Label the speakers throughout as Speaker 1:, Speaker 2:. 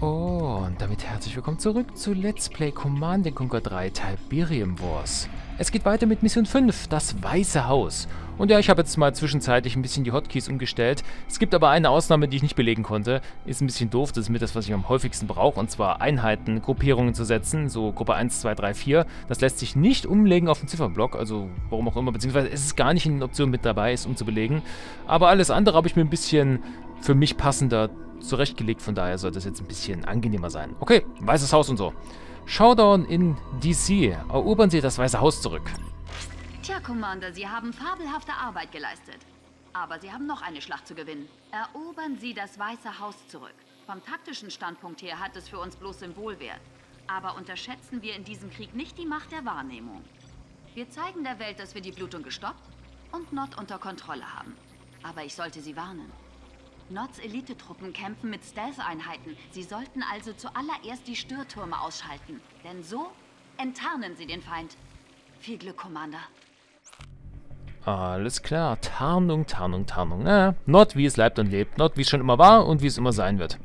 Speaker 1: Und damit herzlich willkommen zurück zu Let's Play Command & Conquer 3 Tiberium Wars. Es geht weiter mit Mission 5, das Weiße Haus. Und ja, ich habe jetzt mal zwischenzeitlich ein bisschen die Hotkeys umgestellt. Es gibt aber eine Ausnahme, die ich nicht belegen konnte. Ist ein bisschen doof, das ist mit das, was ich am häufigsten brauche. Und zwar Einheiten, Gruppierungen zu setzen, so Gruppe 1, 2, 3, 4. Das lässt sich nicht umlegen auf den Zifferblock, also warum auch immer, beziehungsweise es ist gar nicht in den Optionen mit dabei, es umzubelegen. Aber alles andere habe ich mir ein bisschen für mich passender zurechtgelegt, von daher sollte es jetzt ein bisschen angenehmer sein. Okay, Weißes Haus und so. Showdown in DC. Erobern Sie das Weiße Haus zurück.
Speaker 2: Tja, Commander, Sie haben fabelhafte Arbeit geleistet. Aber Sie haben noch eine Schlacht zu gewinnen. Erobern Sie das Weiße Haus zurück. Vom taktischen Standpunkt her hat es für uns bloß Symbolwert. Aber unterschätzen wir in diesem Krieg nicht die Macht der Wahrnehmung. Wir zeigen der Welt, dass wir die Blutung gestoppt und Nod unter Kontrolle haben. Aber ich sollte Sie warnen. Nods Elitetruppen kämpfen mit Stealth-Einheiten. Sie sollten also zuallererst die Störtürme ausschalten. Denn so enttarnen Sie den Feind. Viel Glück, Commander.
Speaker 1: Alles klar. Tarnung, Tarnung, Tarnung. Nod, wie es leibt und lebt. Nod, wie es schon immer war und wie es immer sein wird.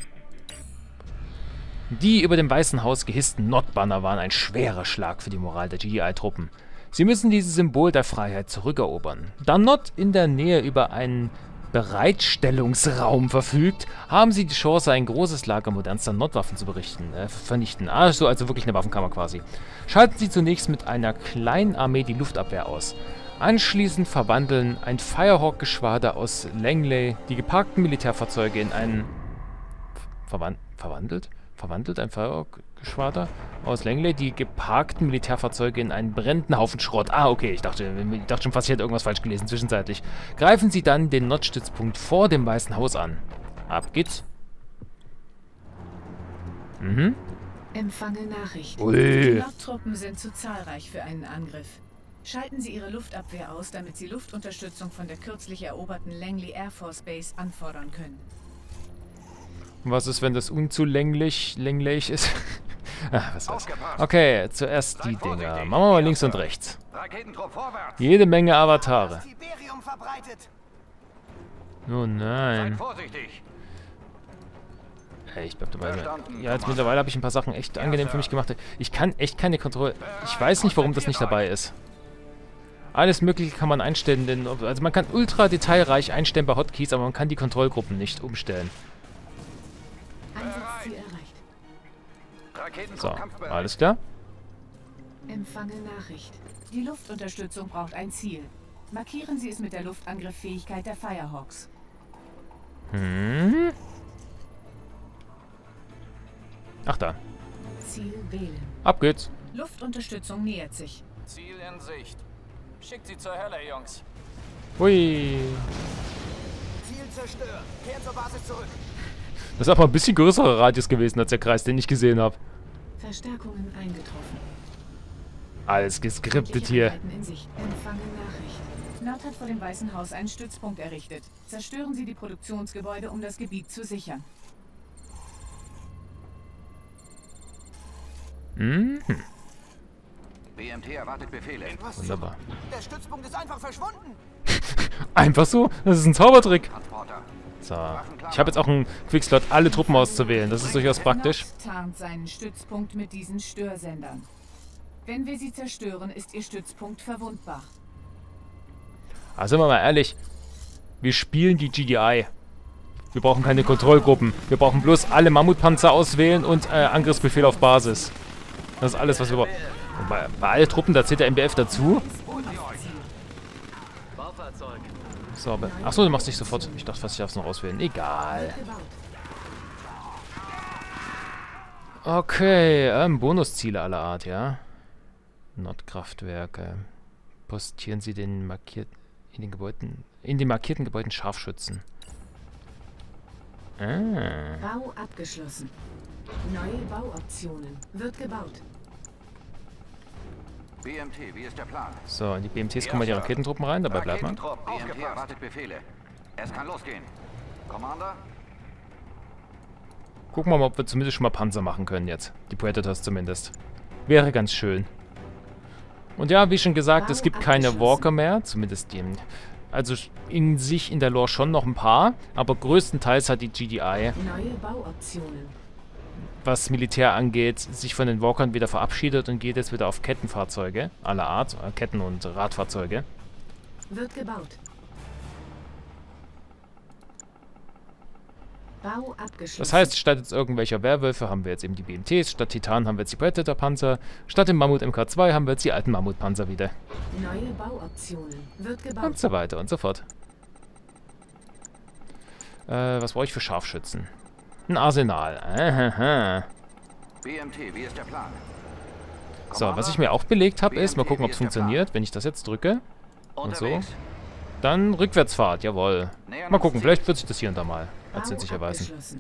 Speaker 1: Die über dem Weißen Haus gehissten Nod-Banner waren ein schwerer Schlag für die Moral der GDI-Truppen. Sie müssen dieses Symbol der Freiheit zurückerobern. Da Nod in der Nähe über einen Bereitstellungsraum verfügt, haben sie die Chance, ein großes Lager modernster Nordwaffen zu vernichten. Also wirklich eine Waffenkammer quasi. Schalten sie zunächst mit einer kleinen Armee die Luftabwehr aus. Anschließend verwandeln ein Firehawk-Geschwader aus Langley die geparkten Militärfahrzeuge in einen... Verwandelt ein Firehawk-Geschwader aus Langley die geparkten Militärfahrzeuge in einen brennenden Haufen Schrott. Okay, ich dachte schon fast, ich hätte irgendwas falsch gelesen zwischenzeitlich. Greifen Sie dann den Nordstützpunkt vor dem Weißen Haus an. Ab geht's.
Speaker 3: Empfange Nachricht.
Speaker 1: Ui.
Speaker 3: Die Nordtruppen sind zu zahlreich für einen Angriff. Schalten Sie Ihre Luftabwehr aus, damit Sie Luftunterstützung von der kürzlich eroberten Langley Air Force Base anfordern können.
Speaker 1: Was ist, wenn das unzulänglich ist? Was ist das? Okay, zuerst die Dinger. Machen wir mal links und rechts. Jede Menge Avatare. Oh nein. Ey, ich bleib dabei. Ja, jetzt mittlerweile habe ich ein paar Sachen echt angenehm für mich gemacht. Ich kann echt keine Kontrolle... Ich weiß nicht, warum das nicht dabei ist. Alles Mögliche kann man einstellen, denn... Also man kann ultra detailreich einstellen bei Hotkeys, aber man kann die Kontrollgruppen nicht umstellen.
Speaker 3: Einsatzziel erreicht.
Speaker 1: So, alles klar.
Speaker 3: Empfange Nachricht. Die Luftunterstützung braucht ein Ziel. Markieren Sie es mit der Luftangriffsfähigkeit der Firehawks.
Speaker 1: Ach da.
Speaker 3: Ziel wählen.
Speaker 1: Ab geht's.
Speaker 3: Luftunterstützung nähert sich.
Speaker 4: Ziel in Sicht. Schickt sie zur Hölle, Jungs.
Speaker 1: Hui.
Speaker 5: Ziel zerstört. Kehrt zur Basis zurück.
Speaker 1: Das ist aber ein bisschen größerer Radius gewesen als der Kreis, den ich gesehen habe.
Speaker 3: Verstärkungen eingetroffen.
Speaker 1: Alles geskriptet hier.
Speaker 3: Einheiten in Sicht. Empfange Nachricht. Nord hat vor dem Weißen Haus einen Stützpunkt errichtet. Zerstören Sie die Produktionsgebäude, um das Gebiet zu sichern.
Speaker 5: BMT erwartet Befehle.
Speaker 1: Wunderbar.
Speaker 5: Der Stützpunkt ist einfach verschwunden.
Speaker 1: Einfach so? Das ist ein Zaubertrick. So. Ich habe jetzt auch einen Quickslot, alle Truppen auszuwählen. Das ist durchaus praktisch.
Speaker 3: Nord tarnt seinen Stützpunkt mit diesen Störsendern. Wenn wir sie zerstören, ist ihr Stützpunkt verwundbar.
Speaker 1: Also sind wir mal ehrlich. Wir spielen die GDI. Wir brauchen keine Kontrollgruppen. Wir brauchen bloß alle Mammutpanzer auswählen und Angriffsbefehl auf Basis. Das ist alles, was wir brauchen. Und bei allen Truppen, da zählt der MBF dazu. So, aber... Achso, du machst nicht sofort. Ich dachte fast, ich darf es noch auswählen. Egal. Okay, Bonusziele aller Art, ja. Nordkraftwerke. Postieren Sie den in den markierten Gebäuden Scharfschützen.
Speaker 3: Bau abgeschlossen. Neue Bauoptionen. Wird gebaut.
Speaker 5: BMT, wie ist der Plan?
Speaker 1: So, in die BMTs kommen wir die Raketentruppen rein, dabei bleibt man.
Speaker 5: BMT erwartet Befehle. Es kann losgehen. Commander?
Speaker 1: Gucken wir mal, ob wir zumindest schon mal Panzer machen können jetzt. Die Predators zumindest. Wäre ganz schön. Und ja, wie schon gesagt, es gibt keine Walker mehr. Zumindest die... Also in sich in der Lore schon noch ein paar, aber größtenteils hat die GDI...
Speaker 3: Neue Bauoptionen.
Speaker 1: was Militär angeht, sich von den Walkern wieder verabschiedet und geht jetzt wieder auf Kettenfahrzeuge aller Art, Ketten- und Radfahrzeuge.
Speaker 3: Wird gebaut. Bau abgeschlossen.
Speaker 1: Das heißt, statt jetzt irgendwelcher Werwölfe haben wir jetzt eben die BMTs, statt Titan haben wir jetzt die Predator-Panzer, statt dem Mammut MK2 haben wir jetzt die alten Mammutpanzer wieder.
Speaker 3: Neue Bauoptionen. Wird gebaut.
Speaker 1: Und so weiter und so fort. Was brauche ich für Scharfschützen? Ein Arsenal.
Speaker 5: BMT, wie ist der Plan?
Speaker 1: So, was ich mir auch belegt habe, ist, mal gucken, ob es funktioniert, wenn ich das jetzt drücke. Und so.
Speaker 5: Unterwegs.
Speaker 1: Dann Rückwärtsfahrt, jawohl. Mal gucken, vielleicht wird sich das hier und da mal als nützlich erweisen.
Speaker 3: Abgeschlossen.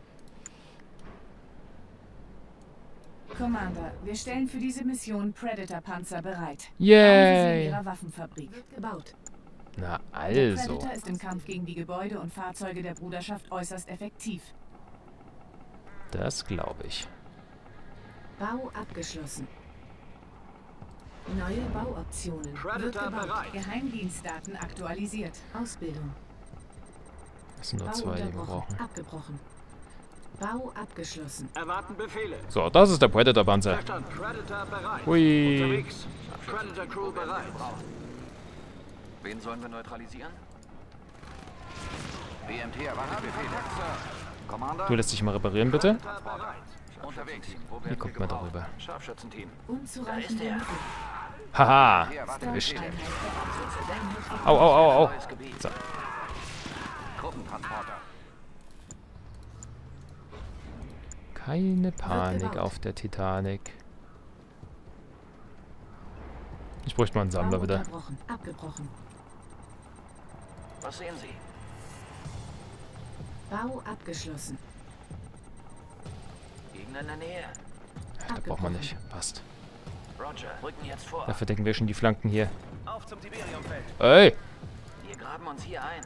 Speaker 3: Commander, wir stellen für diese Mission Predator-Panzer bereit. Bauen Sie sie in
Speaker 1: Yay!
Speaker 3: Ihrer Waffenfabrik. Wird gebaut.
Speaker 1: Na
Speaker 3: Der
Speaker 1: also.
Speaker 3: Predator ist im Kampf gegen die Gebäude und Fahrzeuge der Bruderschaft äußerst effektiv.
Speaker 1: Das glaube ich.
Speaker 3: Bau abgeschlossen. Neue Bauoptionen. Wird gebaut. Geheimdienstdaten aktualisiert. Ausbildung.
Speaker 1: Das sind nur
Speaker 3: Bau
Speaker 1: zwei, die wir
Speaker 3: unterbrochen.
Speaker 1: brauchen.
Speaker 3: Abgebrochen. Bau abgeschlossen.
Speaker 6: Erwarten Befehle.
Speaker 1: So, das ist der Predator-Panzer.
Speaker 6: Verstanden. Predator bereit.
Speaker 1: Hui.
Speaker 6: Unterwegs. Predator Crew bereit.
Speaker 5: Wen sollen wir neutralisieren? BMT erwartet Befehle. Commander,
Speaker 1: Du lässt dich mal reparieren, bitte.
Speaker 6: Predator bereit.
Speaker 5: unterwegs.
Speaker 1: Hier kommt man darüber.
Speaker 6: Scharfschützenteam.
Speaker 3: Unzureichende Mittel.
Speaker 1: Haha.
Speaker 5: BMT erwartet
Speaker 1: Erwischt.
Speaker 5: Befehle.
Speaker 1: Au, au, au, au.
Speaker 5: Neues Gebiet.
Speaker 1: So.
Speaker 5: Gruppentransporter.
Speaker 1: Keine Panik auf der Titanic. Ich bräuchte mal einen Sammler
Speaker 3: Bau
Speaker 1: wieder.
Speaker 3: unterbrochen. Abgebrochen.
Speaker 6: Was sehen Sie?
Speaker 3: Bau abgeschlossen.
Speaker 6: Gegner in der Nähe.
Speaker 1: Da braucht man nicht. Passt.
Speaker 6: Roger. Rücken jetzt vor.
Speaker 1: Dafür decken wir schon die Flanken hier.
Speaker 6: Auf zum Tiberiumfeld.
Speaker 1: Ey!
Speaker 6: Wir graben uns hier ein.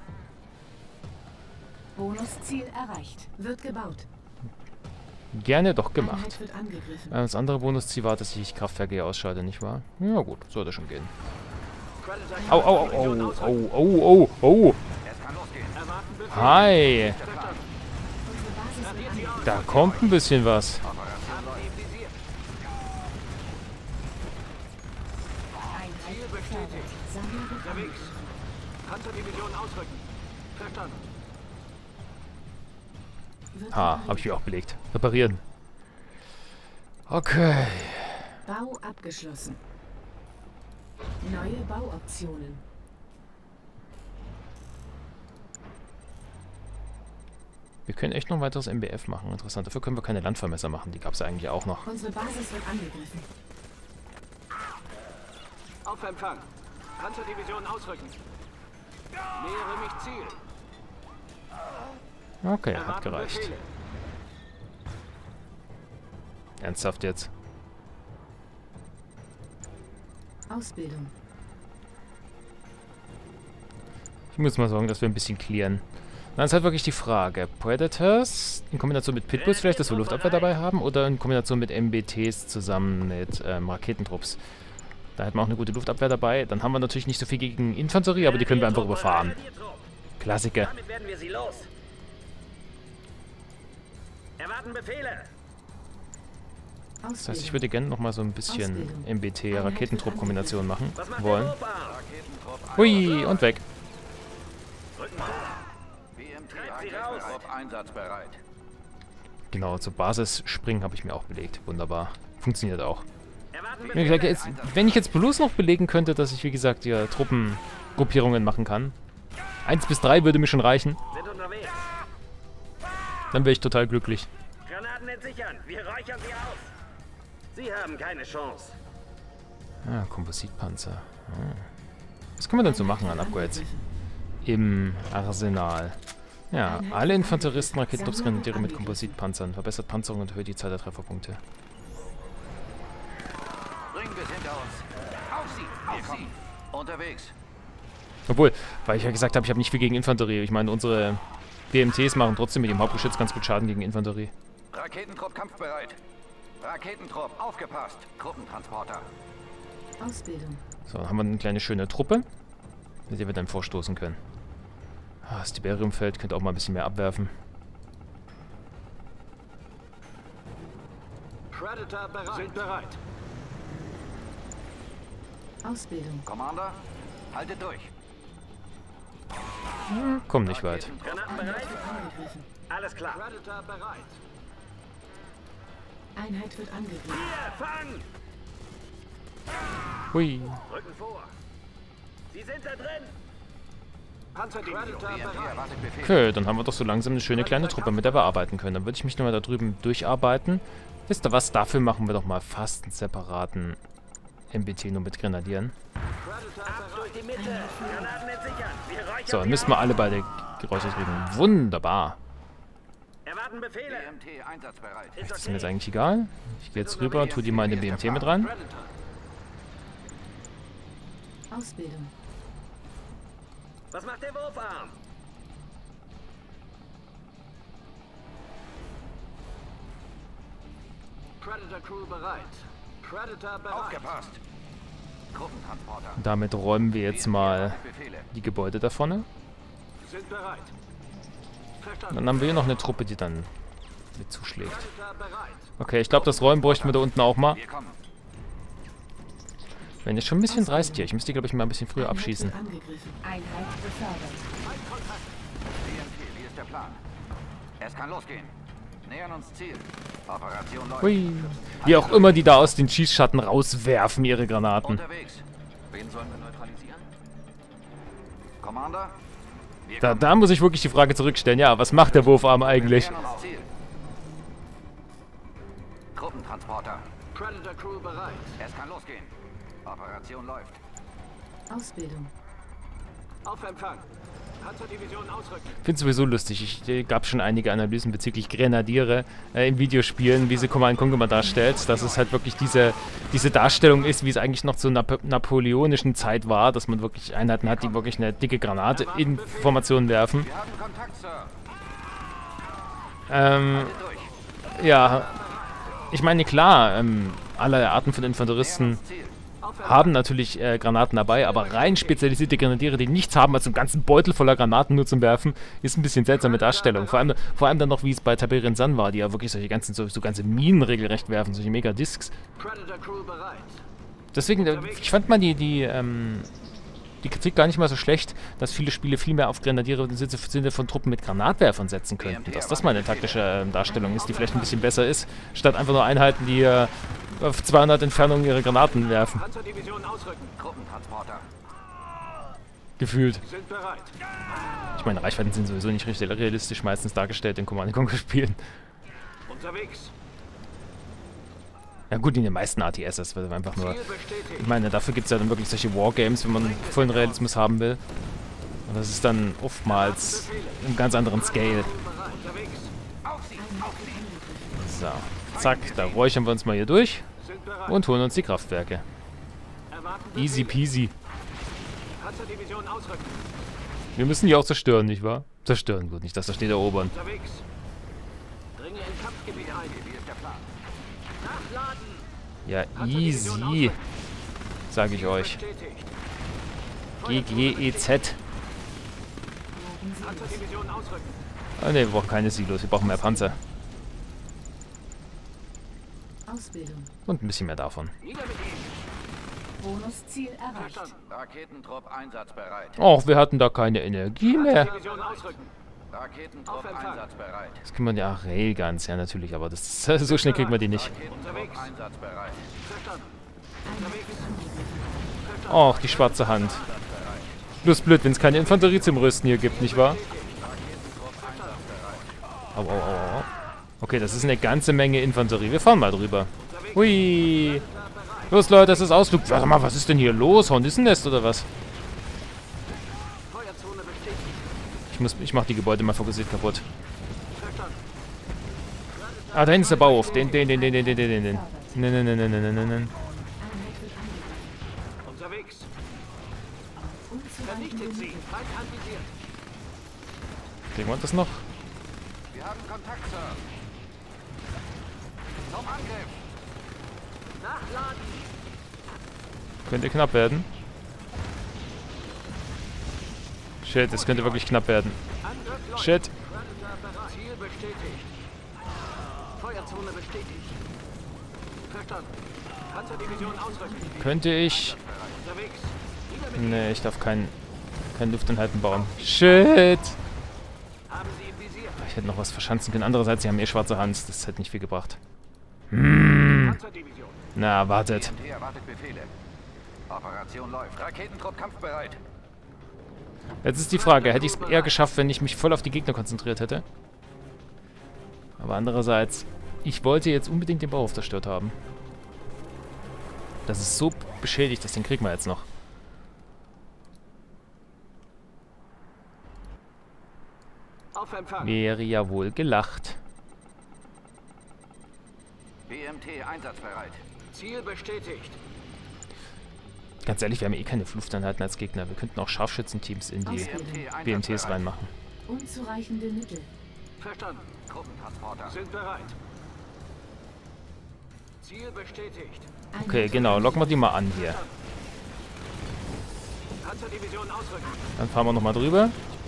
Speaker 3: Bonusziel erreicht. Wird gebaut.
Speaker 1: Gerne doch
Speaker 3: Einheit
Speaker 1: gemacht.
Speaker 3: wird angegriffen.
Speaker 1: Das andere Bonusziel war, dass ich Kraftwerke hier ausschalte, nicht wahr? Ja gut, sollte schon gehen.
Speaker 6: Predator
Speaker 1: Au, au, au, au, au, au, au, au.
Speaker 5: Es kann losgehen.
Speaker 6: Erwarten Befehle.
Speaker 1: Hi!
Speaker 6: Verstanden.
Speaker 3: Unsere Basis wird angegriffen.
Speaker 1: Da kommt ein bisschen was.
Speaker 6: Haben im Visier.
Speaker 3: Einheit gefährdet. Sammler wird
Speaker 6: Unterwegs.
Speaker 3: angegriffen.
Speaker 6: Panzerdivision ausrücken. Verstanden.
Speaker 3: Wird
Speaker 1: Ha,
Speaker 3: repariert.
Speaker 1: habe ich mir auch belegt. Reparieren. Okay.
Speaker 3: Bau abgeschlossen. Neue Bauoptionen.
Speaker 1: Wir können echt noch ein weiteres MBF machen. Interessant. Dafür können wir keine Landvermesser machen. Die gab es eigentlich auch noch.
Speaker 3: Unsere Basis wird angegriffen.
Speaker 6: Auf Empfang. Panzerdivision ausrücken. Nähere mich Ziel.
Speaker 1: Okay, hat
Speaker 6: Erwarten
Speaker 1: gereicht.
Speaker 6: Befehle.
Speaker 1: Ernsthaft jetzt?
Speaker 3: Ausbildung.
Speaker 1: Ich muss mal sagen, dass wir ein bisschen clearen. Dann ist halt wirklich die Frage. Predators in Kombination mit Pitbulls vielleicht, dass wir Luftabwehr dabei haben, oder in Kombination mit MBTs zusammen mit Raketentrupps. Da hätten wir auch eine gute Luftabwehr dabei. Dann haben wir natürlich nicht so viel gegen Infanterie, aber die können wir einfach überfahren. Klassiker.
Speaker 6: Damit werden wir sie los. Erwarten Befehle.
Speaker 1: Das heißt, ich würde gerne nochmal so ein bisschen MBT-Raketentrupp-Kombination machen wollen. Hui, und weg.
Speaker 5: BMT Raketentrupp einsatzbereit.
Speaker 1: Genau, zur Basis springen habe ich mir auch belegt. Wunderbar. Funktioniert auch.
Speaker 6: Erwarten
Speaker 1: Wie gesagt,
Speaker 6: Befehle.
Speaker 1: jetzt, wenn ich jetzt bloß noch belegen könnte, dass ich, wie gesagt, hier Truppengruppierungen machen kann. 1 bis 3 würde mir schon reichen.
Speaker 6: Sind unterwegs.
Speaker 1: Dann wäre ich total glücklich.
Speaker 6: Granaten entsichern. Wir räuchern sie aus. Sie haben keine Chance.
Speaker 1: Ah, Kompositpanzer. Ah. Was können wir denn so machen an Upgrades? Im Arsenal. Ja, alle Infanteristen, Raketentrupps, Grenadiere mit Kompositpanzern. Verbessert Panzerung und erhöht die Zahl der Trefferpunkte.
Speaker 5: Bringen wir es hinter uns. Auf sie! Auf sie! Unterwegs.
Speaker 1: Obwohl, weil ich ja gesagt habe, ich habe nicht viel gegen Infanterie. Ich meine, unsere BMTs machen trotzdem mit dem Hauptgeschütz ganz gut Schaden gegen Infanterie.
Speaker 5: Raketentrupp kampfbereit. Raketentrupp, aufgepasst. Gruppentransporter.
Speaker 3: Ausbildung.
Speaker 1: So, dann haben wir eine kleine schöne Truppe, mit der wir dann vorstoßen können. Ah, das Tiberiumfeld könnte auch mal ein bisschen mehr abwerfen.
Speaker 6: Predator bereit. Sind bereit.
Speaker 3: Ausbildung.
Speaker 5: Commander, haltet durch.
Speaker 1: Komm nicht weit.
Speaker 6: Granaten bereit? Alles klar. Predator bereit.
Speaker 3: Einheit wird angegriffen.
Speaker 6: Hier, fang!
Speaker 1: Hui.
Speaker 6: Rücken vor. Sie sind da drin. Panzerdivision bereit.
Speaker 5: Erwartet Befehle.
Speaker 1: Okay, dann haben wir doch so langsam eine schöne kleine Truppe, mit der wir arbeiten können. Dann würde ich mich nochmal da drüben durcharbeiten. Wisst ihr was? Dafür machen wir doch mal fast einen separaten MBT nur mit Grenadieren.
Speaker 6: Ab durch die Mitte. Granaten entsichern. Wir räuchern
Speaker 1: So, dann
Speaker 6: sie
Speaker 1: müssen wir
Speaker 6: aus.
Speaker 1: alle beide Geräusche kriegen. Wunderbar.
Speaker 6: Erwarten Befehle.
Speaker 5: BMT einsatzbereit.
Speaker 6: Ist
Speaker 1: Das ist mir jetzt eigentlich egal. Ich gehe jetzt rüber, tu die mal in den BMT mit rein.
Speaker 3: Ausbildung.
Speaker 6: Was macht der Wurfarm? Predator Crew bereit. Predator bereit.
Speaker 5: Aufgepasst. Gruppentransporter.
Speaker 1: Damit räumen wir jetzt mal
Speaker 5: Erwartet Befehle.
Speaker 1: die Gebäude da vorne.
Speaker 6: Sind bereit. Verstanden.
Speaker 1: Dann haben wir hier noch eine Truppe, die dann mit zuschlägt.
Speaker 6: Predator bereit.
Speaker 1: Okay, ich glaube, das Räumen bräuchten wir da unten auch mal.
Speaker 5: Wir kommen.
Speaker 1: Wenn jetzt schon ein bisschen dreist hier. Ich müsste die, glaube ich, mal ein bisschen früher
Speaker 3: Einheit
Speaker 1: abschießen.
Speaker 3: wird angegriffen. Einheit befördert.
Speaker 5: BMT, wie ist der Plan? Es kann losgehen. Nähern uns Ziel. Operation läuft.
Speaker 1: Hui. Wie auch immer die da aus den Schießschatten rauswerfen, ihre Granaten.
Speaker 5: Unterwegs. Wen sollen wir neutralisieren? Commander? Wir
Speaker 1: Da muss ich wirklich die Frage zurückstellen. Ja, was macht der Wurfarm eigentlich?
Speaker 5: nähern uns Ziel. Gruppentransporter.
Speaker 6: Predator Crew bereit.
Speaker 5: Es kann losgehen. Operation läuft.
Speaker 3: Ausbildung.
Speaker 6: Auf Empfang. Panzerdivision ausrücken.
Speaker 1: Ich finde es sowieso lustig. Ich gab schon einige Analysen bezüglich Grenadiere in Videospielen, wie sie Command & Conquer darstellt. Dass es halt wirklich diese Darstellung ist, wie es eigentlich noch zur napoleonischen Zeit war, dass man wirklich Einheiten hat, die wirklich eine dicke Granate in Formation werfen.
Speaker 5: Wir haben Kontakt, Sir.
Speaker 1: Ähm,
Speaker 5: Durch.
Speaker 1: ja, ich meine, klar, alle Arten von Infanteristen haben natürlich Granaten dabei, aber rein spezialisierte Grenadiere, die nichts haben als einen ganzen Beutel voller Granaten nur zum Werfen, ist ein bisschen seltsame Darstellung. Vor allem dann noch, wie es bei Tiberian Sun war, die ja wirklich solche ganzen, so ganze Minen regelrecht werfen, solche Megadiscs.
Speaker 6: Predator Crew bereit.
Speaker 1: Deswegen, ich fand mal die Kritik gar nicht mal so schlecht, dass viele Spiele viel mehr auf Grenadiere im Sinne von Truppen mit Granatwerfern setzen könnten. Dass das mal eine taktische Darstellung ist, die vielleicht ein bisschen besser ist, statt einfach nur Einheiten, die auf 200 Entfernungen ihre Granaten werfen.
Speaker 6: Panzerdivision ausrücken.
Speaker 5: Gruppentransporter.
Speaker 1: Gefühlt.
Speaker 6: Sind bereit.
Speaker 1: Ich meine, Reichweiten sind sowieso nicht richtig realistisch meistens dargestellt in Command & Conquer Spielen.
Speaker 6: Unterwegs.
Speaker 1: Ja gut, in den meisten ATS, das wird einfach nur...
Speaker 6: Ziel bestätigt.
Speaker 1: Ich meine, dafür gibt es ja dann wirklich solche Wargames, wenn man vollen Realismus haben will. Und das ist dann oftmals im ganz anderen Scale.
Speaker 6: Unterwegs.
Speaker 1: So, zack, da räuchern wir uns mal hier durch
Speaker 6: Sind bereit.
Speaker 1: und holen uns die Kraftwerke.
Speaker 6: Erwarten
Speaker 1: Easy peasy.
Speaker 6: Panzerdivision ausrücken.
Speaker 1: Wir müssen die auch zerstören, nicht wahr? Zerstören, gut, nicht, dass da steht erobern.
Speaker 6: Unterwegs. Dringe in Kampfgebiet ein.
Speaker 5: Wie ist der Plan?
Speaker 6: Nachladen.
Speaker 1: Ja, easy, sage ich euch.
Speaker 6: Bestätigt.
Speaker 1: GGEZ.
Speaker 6: Panzerdivision ausrücken.
Speaker 1: Ah ne, wir brauchen keine Silos, wir brauchen mehr Panzer.
Speaker 3: Ausbildung.
Speaker 1: Und ein bisschen mehr davon.
Speaker 6: Nieder mit ihm.
Speaker 3: Bonusziel erreicht.
Speaker 6: Verstanden.
Speaker 5: Raketentrupp einsatzbereit.
Speaker 1: Och, wir hatten da keine Energie mehr.
Speaker 6: Panzerdivision ausrücken.
Speaker 5: Raketentrupp
Speaker 6: Auf Empfang.
Speaker 5: einsatzbereit.
Speaker 1: Das kann man ja, Railguns, ja natürlich, aber das so schnell kriegt man die nicht.
Speaker 5: Raketentrupp
Speaker 6: Unterwegs.
Speaker 5: einsatzbereit.
Speaker 6: Verstanden.
Speaker 1: Och, die schwarze Hand. Bloß blöd, wenn es keine Infanterie zum Rüsten hier gibt, nicht wahr? Au, au, au, au. Okay, das ist eine ganze Menge Infanterie. Wir fahren mal drüber. Hui. Los, Leute, das ist Ausflug. Warte mal, was ist denn hier los? Hornissennest oder was?
Speaker 6: Feuerzone bestätigt.
Speaker 1: Ich mach die Gebäude mal fokussiert kaputt.
Speaker 6: Verstanden.
Speaker 1: Ah, da hinten ist der Bauhof. Den. Ne.
Speaker 6: Unterwegs. Vernichtet sie. Feind anvisiert.
Speaker 1: Kriegen wir das noch?
Speaker 5: Wir haben Kontakt, Sir. Zum Angriff.
Speaker 6: Nachladen.
Speaker 1: Könnte knapp werden. Shit, es könnte wirklich knapp werden.
Speaker 6: Angriff läuft.
Speaker 1: Shit.
Speaker 6: Predator bereit. Ziel bestätigt. Feuerzone bestätigt. Verstanden. Panzerdivision ausrücken.
Speaker 1: Könnte ich...
Speaker 6: Unterwegs.
Speaker 1: Nee, ich darf kein Luftanhalten bauen. Shit!
Speaker 6: Haben Sie im Visier.
Speaker 1: Ich hätte noch was verschanzen können. Andererseits, sie haben eh schwarze Hans. Das hätte nicht viel gebracht.
Speaker 6: Panzerdivision.
Speaker 1: Na, wartet.
Speaker 5: BMT erwartet Befehle. Operation läuft. Raketentrupp kampfbereit.
Speaker 1: Jetzt ist die Frage, hätte ich es eher geschafft, wenn ich mich voll auf die Gegner konzentriert hätte? Aber andererseits, ich wollte jetzt unbedingt den Bauhof zerstört haben. Das ist so beschädigt, dass den kriegen wir jetzt noch.
Speaker 6: Auf Empfang.
Speaker 1: Wäre ja wohl gelacht.
Speaker 5: BMT einsatzbereit.
Speaker 6: Ziel bestätigt.
Speaker 1: Ganz ehrlich, wir haben eh keine Luftanhalten als Gegner. Wir könnten auch Scharfschützenteams in die BMTs reinmachen.
Speaker 3: Unzureichende Mittel.
Speaker 6: Verstanden.
Speaker 5: Truppentransporter.
Speaker 6: Sind bereit. Ziel bestätigt.
Speaker 1: Okay, genau. Locken wir die mal an hier.
Speaker 6: Panzerdivision ausrücken.
Speaker 1: Dann fahren wir nochmal drüber.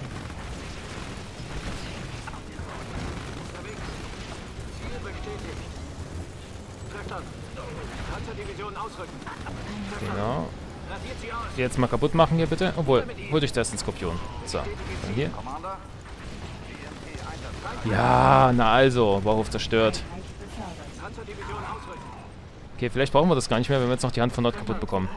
Speaker 6: Unterwegs. Ziel bestätigt. Verstanden. Panzerdivision ausrücken.
Speaker 1: Genau.
Speaker 6: Radiert sie aus.
Speaker 1: Die jetzt mal kaputt machen hier bitte. Obwohl, holt euch das den Skorpion. So, dann hier.
Speaker 5: Commander. BMT einsatzbereit.
Speaker 1: Ja, na also. Bauhof zerstört.
Speaker 6: Panzerdivision ausrücken.
Speaker 1: Okay, vielleicht brauchen wir das gar nicht mehr, wenn wir jetzt noch die Hand von Nord kaputt bekommen.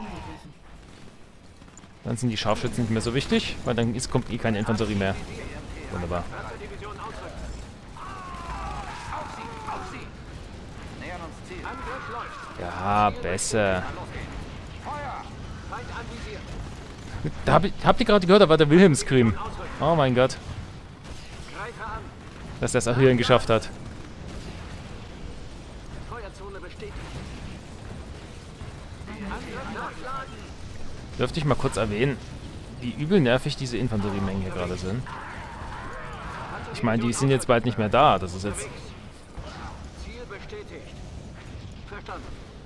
Speaker 1: Dann sind die Scharfschützen nicht mehr so wichtig, weil dann kommt eh keine Infanterie mehr. Wunderbar.
Speaker 6: Panzerdivision ausrücken.
Speaker 5: Auf sie. Nähern uns Ziel.
Speaker 6: Angriff läuft.
Speaker 1: Ja, besser.
Speaker 5: Losgehen. Feuer.
Speaker 6: Feind anvisiert.
Speaker 1: Habt ihr gerade gehört, da war der Wilhelm-Scream. Oh mein Gott,
Speaker 6: Greifer an.
Speaker 1: dass der es auch hierhin geschafft hat.
Speaker 6: Feuerzone bestätigt. Angriff nachladen.
Speaker 1: Dürfte ich mal kurz erwähnen, wie übel nervig diese Infanteriemengen hier gerade sind. Ich meine, die sind jetzt bald nicht mehr da. Das ist jetzt...
Speaker 6: Ziel bestätigt. Verstanden.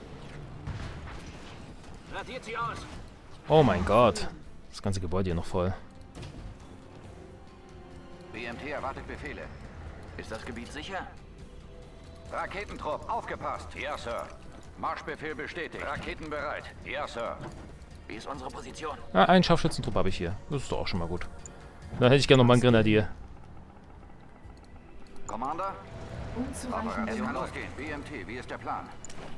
Speaker 6: Radiert sie aus.
Speaker 1: Oh mein Gott. Das ganze Gebäude hier noch voll.
Speaker 5: BMT erwartet Befehle. Ist das Gebiet sicher? Raketentrupp, aufgepasst. Ja, Sir. Marschbefehl bestätigt. Raketen bereit. Ja, Sir. Wie ist unsere Position?
Speaker 1: Ah, einen Scharfschützentrupp habe ich hier. Das ist doch auch schon mal gut. Dann hätte ich gerne noch mal einen Grenadier.
Speaker 5: Commander?
Speaker 3: Unzureichende
Speaker 5: Es kann
Speaker 3: Mittel.
Speaker 5: losgehen. BMT, wie ist der Plan?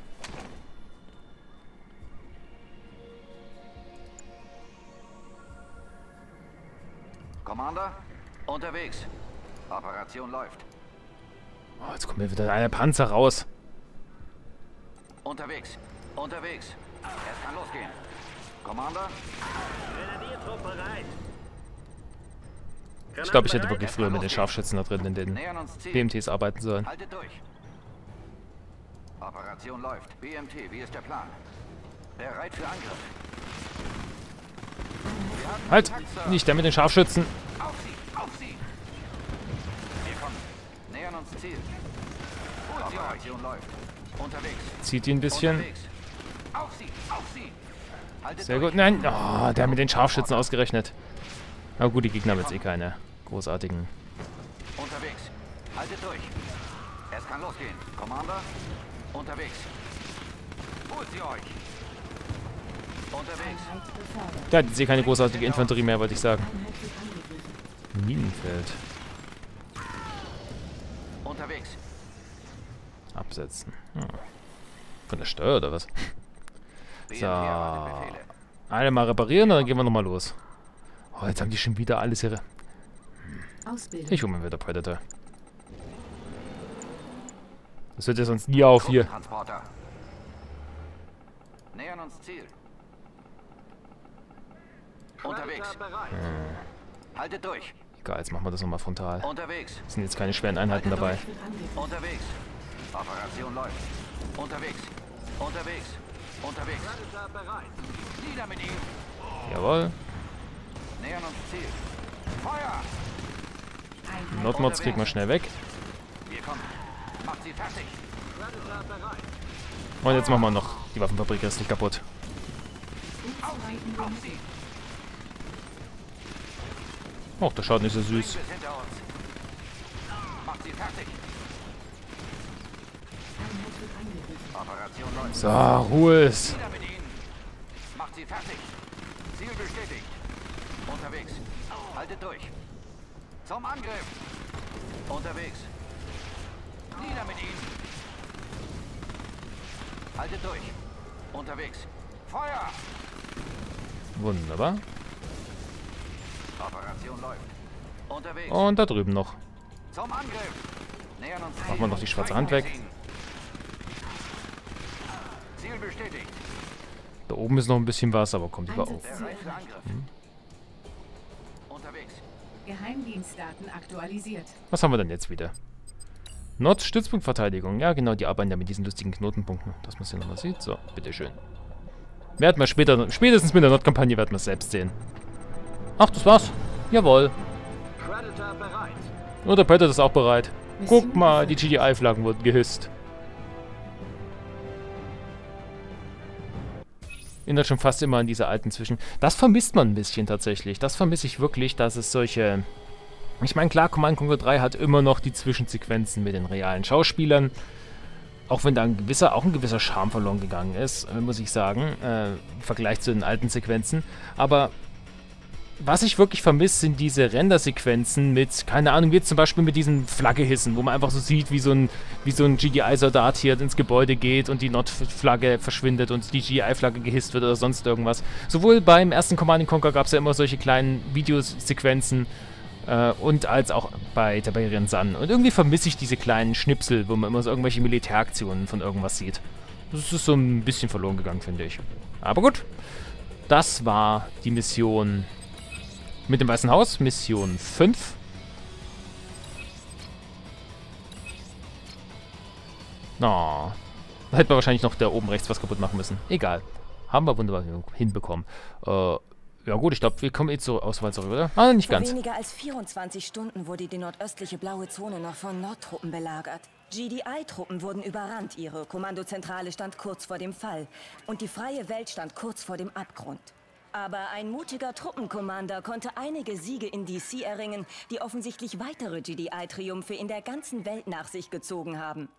Speaker 5: Commander? Unterwegs. Operation läuft.
Speaker 1: Oh, jetzt kommt mir wieder eine Panzer raus.
Speaker 5: Unterwegs. Unterwegs. Es kann losgehen. Commander?
Speaker 6: Grenadiertrupp bereit.
Speaker 1: Ich glaube, ich hätte wirklich früher mit den Scharfschützen da drin in den
Speaker 5: Nähern uns Ziel.
Speaker 1: BMTs arbeiten sollen.
Speaker 5: Haltet durch. Operation läuft. BMT, wie ist der Plan? Bereit für Angriff.
Speaker 1: Halt! Nicht der mit den Scharfschützen.
Speaker 5: Auf sie! Auf sie! Wir kommen. Nähern uns Ziel. Operation läuft. Unterwegs.
Speaker 1: Zieht ihn ein bisschen.
Speaker 5: Unterwegs. Auf sie! Auf sie! Haltet
Speaker 1: Sehr
Speaker 5: durch.
Speaker 1: gut. Nein! Oh, der mit den Scharfschützen ausgerechnet. Na gut, die Gegner haben jetzt eh keine großartigen.
Speaker 5: Unterwegs. Haltet durch. Es kann losgehen. Commander? Unterwegs. Holt sie euch. Unterwegs.
Speaker 1: Ja, jetzt eh keine großartige Infanterie mehr, wollte ich sagen. Minenfeld.
Speaker 5: Unterwegs.
Speaker 1: Absetzen. Von der Steuer oder was?
Speaker 5: BMT
Speaker 1: So.
Speaker 5: erwartet Befehle.
Speaker 1: Alle mal reparieren und dann gehen wir nochmal los. Oh, jetzt haben die schon wieder alles ihre...
Speaker 3: Ausbildung.
Speaker 1: Ich hole mir wieder Predator. Das hört ja sonst nie auf hier.
Speaker 5: Transporter. Nähern uns Ziel. Unterwegs.
Speaker 6: Predator bereit.
Speaker 5: Haltet durch.
Speaker 1: Egal, jetzt machen wir das nochmal frontal.
Speaker 5: Unterwegs.
Speaker 1: Es sind jetzt keine schweren Einheiten dabei.
Speaker 5: Unterwegs. Operation läuft. Unterwegs. Unterwegs. Unterwegs.
Speaker 6: Predator bereit.
Speaker 5: Nieder mit ihm.
Speaker 1: Jawohl.
Speaker 5: Nähern uns Ziel. Feuer!
Speaker 1: Nordmods kriegen wir schnell weg.
Speaker 5: Wir kommen. Macht sie fertig.
Speaker 6: Predator bereit.
Speaker 1: Und jetzt machen wir noch die Waffenfabrik restlich kaputt.
Speaker 5: Auf sie! Auf sie!
Speaker 1: Och, der schaut nicht so süß.
Speaker 5: Bis hinter uns. Macht sie fertig.
Speaker 3: wird angegriffen.
Speaker 5: Operation läuft.
Speaker 1: So, Ruhe ist.
Speaker 5: Wieder mit ihnen. Macht sie fertig. Ziel bestätigt. Unterwegs. Haltet durch. Zum Angriff. Unterwegs. Nieder mit ihnen. Haltet durch. Unterwegs. Feuer!
Speaker 1: Wunderbar.
Speaker 5: Operation läuft. Unterwegs.
Speaker 1: Und da drüben noch.
Speaker 5: Zum Angriff. Nähern uns.
Speaker 1: Machen wir noch die schwarze Hand weg.
Speaker 5: Ziel bestätigt.
Speaker 1: Da oben ist noch ein bisschen was, aber kommt über auf.
Speaker 3: Einsatzziel
Speaker 5: Bereit für
Speaker 3: erreicht.
Speaker 5: Angriff. Unterwegs.
Speaker 3: Geheimdienstdaten aktualisiert.
Speaker 1: Was haben wir denn jetzt wieder? Nord-Stützpunktverteidigung. Ja, genau, die arbeiten ja mit diesen lustigen Knotenpunkten, dass man es hier nochmal sieht. So, bitteschön. Werden wir später, spätestens mit der Nord-Kampagne werden wir es selbst sehen. Ach, das war's. Jawohl.
Speaker 6: Predator bereit.
Speaker 1: Oh, der Predator ist auch bereit.
Speaker 3: Mission
Speaker 1: Guck mal, die
Speaker 3: erfüllt.
Speaker 1: GDI-Flaggen wurden gehisst. Erinnert schon fast immer an diese alten Zwischen... Das vermisst man ein bisschen tatsächlich. Das vermisse ich wirklich, dass es solche... Ich meine, klar, Command & Conquer 3 hat immer noch die Zwischensequenzen mit den realen Schauspielern. Auch wenn da auch ein gewisser Charme verloren gegangen ist, muss ich sagen, im Vergleich zu den alten Sequenzen. Aber was ich wirklich vermisse, sind diese Render-Sequenzen mit, keine Ahnung, wie jetzt zum Beispiel mit diesen Flaggehissen, wo man einfach so sieht, wie so ein GDI-Soldat hier ins Gebäude geht und die Nord-Flagge verschwindet und die GDI-Flagge gehisst wird oder sonst irgendwas. Sowohl beim ersten Command & Conquer gab es ja immer solche kleinen Videosequenzen, und als auch bei Tiberian Sun. Und irgendwie vermisse ich diese kleinen Schnipsel, wo man immer so irgendwelche Militäraktionen von irgendwas sieht. Das ist so ein bisschen verloren gegangen, finde ich. Aber gut. Das war die Mission mit dem Weißen Haus. Mission 5. Na, da hätten wir wahrscheinlich noch da oben rechts was kaputt machen müssen. Egal. Haben wir wunderbar hinbekommen. Ja gut, ich glaube, wir kommen eh zur Auswahl zurück, oder? Ah, nicht ganz.
Speaker 7: Vor weniger als 24 Stunden wurde die nordöstliche blaue Zone noch von Nordtruppen belagert. GDI-Truppen wurden überrannt, ihre Kommandozentrale stand kurz vor dem Fall und die freie Welt stand kurz vor dem Abgrund. Aber ein mutiger Truppenkommander konnte einige Siege in DC erringen, die offensichtlich weitere GDI-Triumphe in der ganzen Welt nach sich gezogen haben.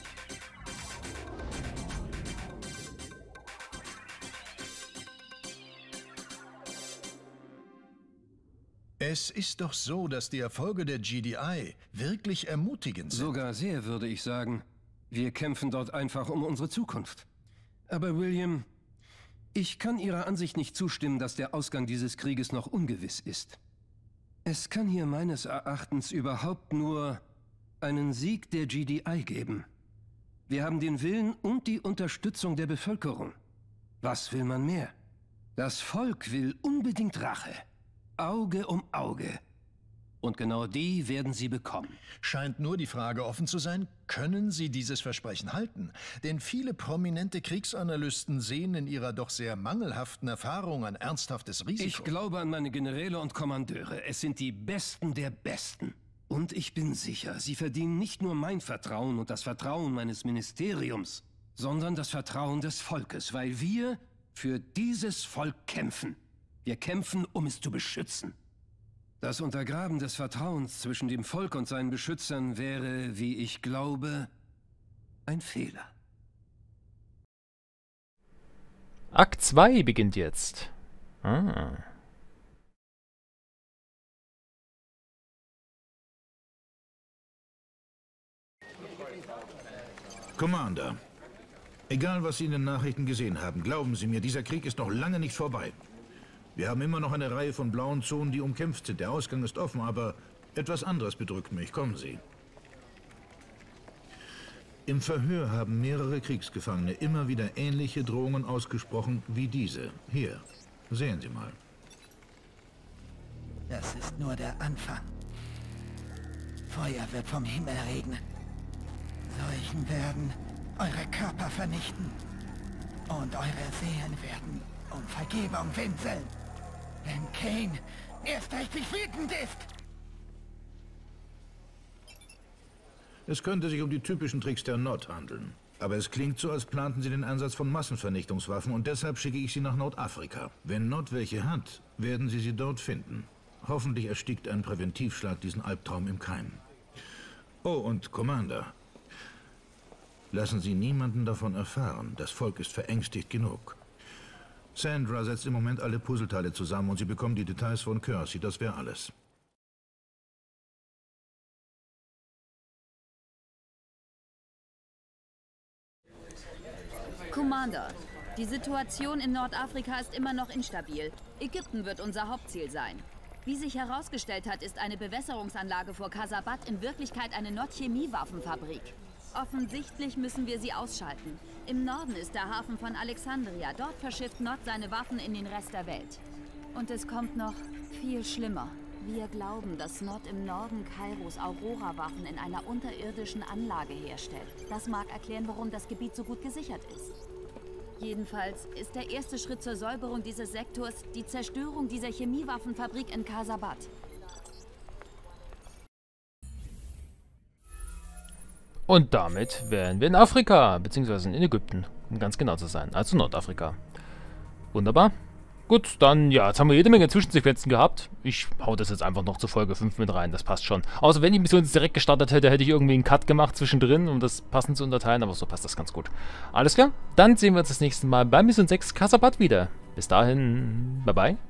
Speaker 8: Es ist doch so, dass die Erfolge der GDI wirklich ermutigend sind.
Speaker 9: Sogar sehr, würde ich sagen. Wir kämpfen dort einfach um unsere Zukunft. Aber William, ich kann Ihrer Ansicht nicht zustimmen, dass der Ausgang dieses Krieges noch ungewiss ist. Es kann hier meines Erachtens überhaupt nur einen Sieg der GDI geben. Wir haben den Willen und die Unterstützung der Bevölkerung. Was will man mehr? Das Volk will unbedingt Rache. Auge um Auge. Und genau die werden sie bekommen.
Speaker 8: Scheint nur die Frage offen zu sein, können Sie dieses Versprechen halten? Denn viele prominente Kriegsanalysten sehen in ihrer doch sehr mangelhaften Erfahrung ein ernsthaftes Risiko.
Speaker 9: Ich glaube an meine Generäle und Kommandeure. Es sind die Besten der Besten. Und ich bin sicher, sie verdienen nicht nur mein Vertrauen und das Vertrauen meines Ministeriums, sondern das Vertrauen des Volkes, weil wir für dieses Volk kämpfen. Wir kämpfen, um es zu beschützen. Das Untergraben des Vertrauens zwischen dem Volk und seinen Beschützern wäre, wie ich glaube, ein Fehler.
Speaker 1: Akt 2 beginnt jetzt. Ah.
Speaker 10: Commander, egal was Sie in den Nachrichten gesehen haben, glauben Sie mir, dieser Krieg ist noch lange nicht vorbei. Wir haben immer noch eine Reihe von blauen Zonen, die umkämpft sind. Der Ausgang ist offen, aber etwas anderes bedrückt mich. Kommen Sie. Im Verhör haben mehrere Kriegsgefangene immer wieder ähnliche Drohungen ausgesprochen wie diese. Hier, sehen Sie mal.
Speaker 11: Das ist nur der Anfang. Feuer wird vom Himmel regnen. Seuchen werden eure Körper vernichten. Und eure Seelen werden um Vergebung winseln. Wenn Kane erst richtig wütend ist.
Speaker 10: Es könnte sich um die typischen Tricks der Nord handeln. Aber es klingt so, als planten sie den Einsatz von Massenvernichtungswaffen und deshalb schicke ich sie nach Nordafrika. Wenn Nord welche hat, werden sie sie dort finden. Hoffentlich erstickt ein Präventivschlag diesen Albtraum im Keim. Oh, und Commander. Lassen Sie niemanden davon erfahren. Das Volk ist verängstigt genug. Sandra setzt im Moment alle Puzzleteile zusammen und Sie bekommen die Details von Kersey. Das wäre alles.
Speaker 2: Commander, die Situation in Nordafrika ist immer noch instabil. Ägypten wird unser Hauptziel sein. Wie sich herausgestellt hat, ist eine Bewässerungsanlage vor Casablanca in Wirklichkeit eine Nord-Chemiewaffenfabrik. Offensichtlich müssen wir sie ausschalten. Im Norden ist der Hafen von Alexandria. Dort verschifft Nord seine Waffen in den Rest der Welt. Und es kommt noch viel schlimmer. Wir glauben, dass Nord im Norden Kairos Aurora-Waffen in einer unterirdischen Anlage herstellt. Das mag erklären, warum das Gebiet so gut gesichert ist. Jedenfalls ist der erste Schritt zur Säuberung dieses Sektors die Zerstörung dieser Chemiewaffenfabrik in Casablanca.
Speaker 1: Und damit wären wir in Afrika, beziehungsweise in Ägypten, um ganz genau zu sein, also Nordafrika. Wunderbar. Gut, dann, ja, jetzt haben wir jede Menge Zwischensequenzen gehabt. Ich hau das jetzt einfach noch zur Folge 5 mit rein, das passt schon. Außer wenn die Mission jetzt direkt gestartet hätte, hätte ich irgendwie einen Cut gemacht zwischendrin, um das passend zu unterteilen, aber so passt das ganz gut. Alles klar, dann sehen wir uns das nächste Mal bei Mission 6 Casablanca wieder. Bis dahin, bye bye.